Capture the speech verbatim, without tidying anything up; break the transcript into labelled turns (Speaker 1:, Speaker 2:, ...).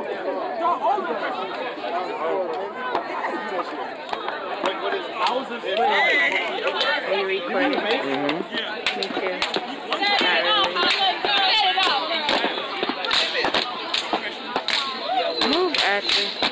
Speaker 1: Are you recording?
Speaker 2: Mm-hmm.
Speaker 1: Me too. Not really. Move, Ashley.